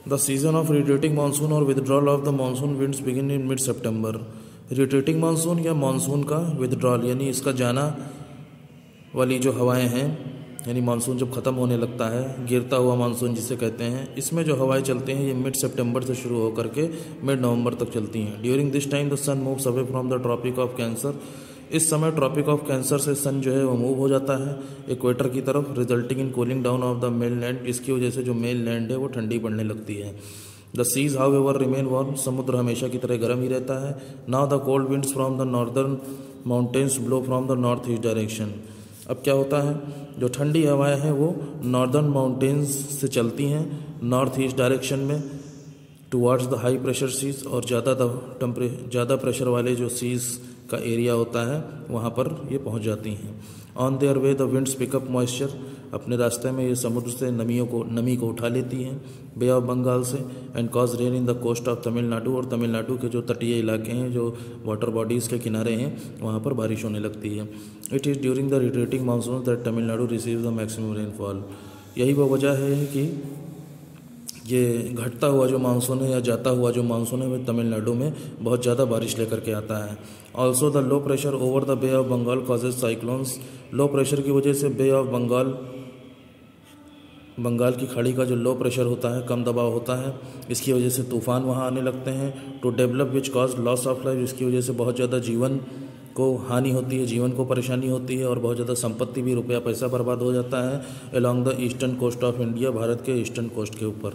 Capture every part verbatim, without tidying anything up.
The season of retreating monsoon और withdrawal of the monsoon winds begin in mid September. Retreating monsoon या monsoon का withdrawal यानी इसका जाना वाली जो हवाएं हैं, यानी मानसून जब ख़त्म होने लगता है, गिरता हुआ मानसून जिसे कहते हैं, इसमें जो हवाएं चलती हैं ये मिड सितंबर से शुरू होकर के मिड नवंबर तक चलती हैं। During this time the sun moves away from the tropic of cancer. इस समय ट्रॉपिक ऑफ कैंसर से सन जो है वो मूव हो जाता है इक्वेटर की तरफ, resulting in cooling down of the mainland. इसकी वजह से जो मेन लैंड है वो ठंडी पड़ने लगती है। The seas however remain warm. समुद्र हमेशा की तरह गर्म ही रहता है। Now the cold winds from the northern mountains blow from the north east direction. अब क्या होता है, जो ठंडी हवाएं हैं वो नॉर्दर्न माउंटेन्स से चलती हैं नॉर्थ ईस्ट डायरेक्शन में towards the high pressure seas, और ज़्यादा टेम्परे ज़्यादा प्रेशर वाले जो सीज का एरिया होता है वहाँ पर ये पहुँच जाती हैं। On their way the winds pick up moisture. अपने रास्ते में ये समुद्र से नमियों को नमी को उठा लेती हैं बे ऑफ बंगाल से, and cause rain in the coast of Tamil Nadu. और तमिलनाडु के जो तटीय इलाके हैं, जो वाटर बॉडीज़ के किनारे हैं, वहाँ पर बारिश होने लगती है। It is during the retreating monsoon that Tamil Nadu receive the maximum rainfall. यही वो वजह है कि ये घटता हुआ जो मानसून है या जाता हुआ जो मानसून है वह तमिलनाडु में बहुत ज़्यादा बारिश लेकर के आता है। Also the low pressure over the bay of Bengal causes cyclones. Low pressure की वजह से बे ऑफ बंगाल बंगाल की खाड़ी का जो लो प्रेशर होता है, कम दबाव होता है, इसकी वजह से तूफ़ान वहाँ आने लगते हैं। To develop which cause loss of life. इसकी वजह से बहुत ज़्यादा जीवन को हानि होती है, जीवन को परेशानी होती है, और बहुत ज़्यादा संपत्ति भी, रुपया पैसा बर्बाद हो जाता है along the eastern coast of India, Bharat के ईस्टर्न कोस्ट के ऊपर।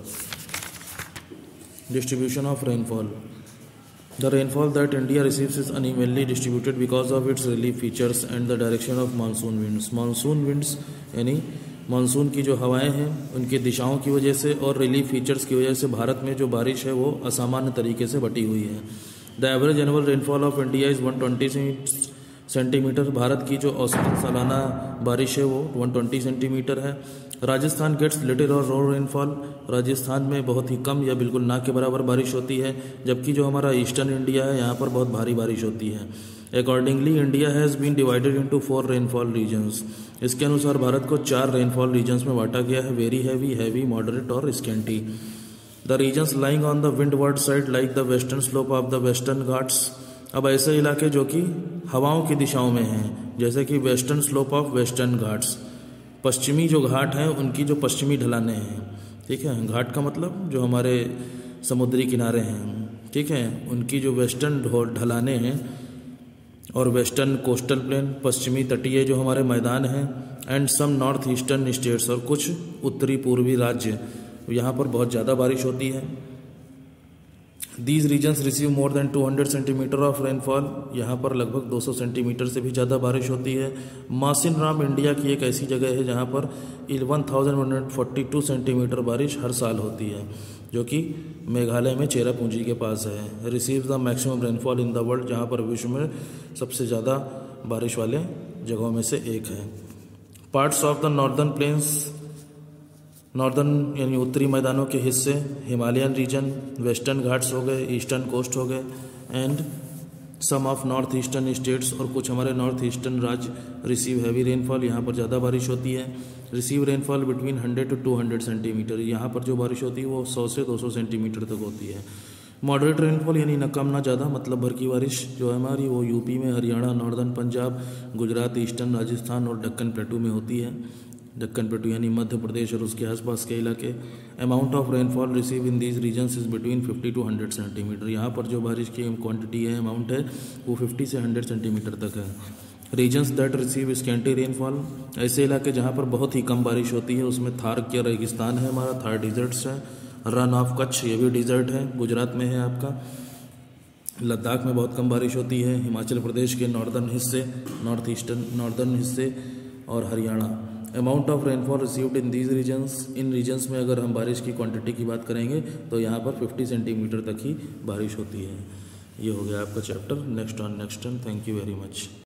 Distribution of rainfall. The rainfall that India receives is unevenly distributed because of its relief features and the direction of monsoon winds. Monsoon winds यानी monsoon की जो हवाएं हैं उनकी दिशाओं की वजह से और रिलीफ फीचर्स की वजह से भारत में जो बारिश है वो असामान्य तरीके से बटी हुई है। The average annual rainfall of India is one twenty centimeter. Bharat की जो औसतन सालाना बारिश है वो वन ट्वेंटी सेंटीमीटर है। राजस्थान गेट्स लिटिल और रो रेनफॉल। राजस्थान में बहुत ही कम या बिल्कुल ना के बराबर बारिश होती है, जबकि जो हमारा ईस्टर्न इंडिया है यहाँ पर बहुत भारी बारिश होती है। Accordingly India has been divided into four rainfall regions. इसके अनुसार भारत को चार रेनफॉल रीजन्स में बांटा गया है, वेरी हैवी, हैवी, मॉडरेट और scanty. The regions lying on the windward side like the western slope of the western Ghats. अब ऐसे इलाके जो कि हवाओं की दिशाओं में हैं, जैसे कि western slope of western Ghats, पश्चिमी जो घाट हैं उनकी जो पश्चिमी ढलाने हैं, ठीक है, घाट का मतलब जो हमारे समुद्री किनारे हैं, ठीक है, उनकी जो वेस्टर्न ढलाने हैं, और वेस्टर्न कोस्टल प्लेन, पश्चिमी तटीय जो हमारे मैदान हैं, and some north eastern states, और कुछ उत्तरी पूर्वी राज्य, यहाँ पर बहुत ज़्यादा बारिश होती है। These regions receive more than two hundred centimeter of rainfall. यहाँ पर लगभग दो सौ सेंटीमीटर से भी ज़्यादा बारिश होती है। मासिन राम इंडिया की एक ऐसी जगह है जहाँ पर one thousand one hundred forty two centimeter बारिश हर साल होती है, जो कि मेघालय में चेरापूंजी के पास है। Receive the maximum rainfall in the world, जहाँ पर विश्व में सबसे ज़्यादा बारिश वाले जगहों में से एक है। Parts of the northern plains. Northern यानी उत्तरी मैदानों के हिस्से, हिमालयन रीजन, वेस्टर्न घाट्स हो गए, ईस्टर्न कोस्ट हो गए, and some of north eastern states, और कुछ हमारे नॉर्थ ईस्टर्न राज्य रिसीव हैवी रेनफॉल। यहाँ पर ज़्यादा बारिश होती है। Receive rainfall between hundred to two hundred centimeter. यहाँ पर जो बारिश होती है वो सौ से दो सौ सेंटीमीटर तक होती है। मॉडरेट रेनफॉल यानी न कम ना ज़्यादा, मतलब भर की बारिश जो है हमारी वो यूपी में, हरियाणा, नॉर्दर्न पंजाब, गुजरात, ईस्टर्न राजस्थान और दक्कन प्लेटू में होती है। दक्कन प्लेटू यानी मध्य प्रदेश और उसके आसपास के इलाके। Amount of rainfall receive in these regions is between fifty to hundred centimeter. यहाँ पर जो बारिश की क्वांटिटी है, अमाउंट है, वो फिफ्टी से हंड्रेड सेंटीमीटर तक है। Regions that receive scanty rainfall. ऐसे इलाके जहाँ पर बहुत ही कम बारिश होती है, उसमें थार के रेगिस्तान है हमारा, थार डिजर्ट्स है, रन ऑफ कच्छ ये भी डिजर्ट है, गुजरात में है आपका। लद्दाख में बहुत कम बारिश होती है। हिमाचल प्रदेश के नॉर्दर्न हिस्से, नॉर्थ ईस्टर्न नॉर्दर्न हिस्से, और Haryana. Amount of rainfall received in these regions. इन रीजन्स में अगर हम बारिश की क्वांटिटी की बात करेंगे तो यहाँ पर फिफ्टी सेंटीमीटर तक ही बारिश होती है। ये हो गया आपका chapter. Next on next turn. Thank you very much.